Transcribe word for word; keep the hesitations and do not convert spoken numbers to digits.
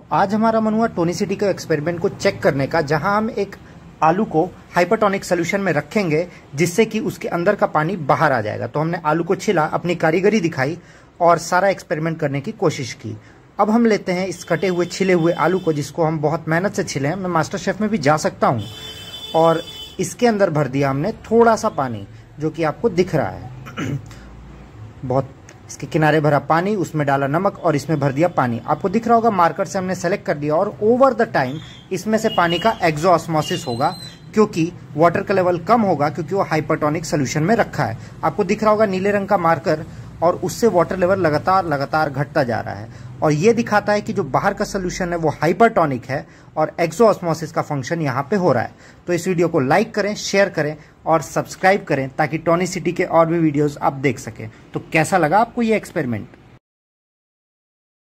आज हमारा मन हुआ टोनिसिटी के एक्सपेरिमेंट को चेक करने का, जहां हम एक आलू को हाइपरटोनिक सोल्यूशन में रखेंगे जिससे कि उसके अंदर का पानी बाहर आ जाएगा। तो हमने आलू को छिला, अपनी कारीगरी दिखाई और सारा एक्सपेरिमेंट करने की कोशिश की। अब हम लेते हैं इस कटे हुए छिले हुए आलू को, जिसको हम बहुत मेहनत से छिले हैं, मैं मास्टर शेफ में भी जा सकता हूँ, और इसके अंदर भर दिया हमने थोड़ा सा पानी जो कि आपको दिख रहा है। बहुत इसके किनारे भरा पानी, उसमें डाला नमक और इसमें भर दिया पानी। आपको दिख रहा होगा मार्कर से हमने सेलेक्ट कर दिया, और ओवर द टाइम इसमें से पानी का एक्सोऑस्मोसिस होगा क्योंकि वाटर का लेवल कम होगा, क्योंकि वो हाइपरटोनिक सोल्यूशन में रखा है। आपको दिख रहा होगा नीले रंग का मार्कर, और उससे वाटर लेवल लगातार लगातार घटता जा रहा है, और ये दिखाता है कि जो बाहर का सोल्यूशन है वो हाइपरटोनिक है और एक्सोऑस्मोसिस का फंक्शन यहाँ पे हो रहा है। तो इस वीडियो को लाइक करें, शेयर करें और सब्सक्राइब करें ताकि टोनिसिटी के और भी वीडियोस आप देख सकें। तो कैसा लगा आपको ये एक्सपेरिमेंट?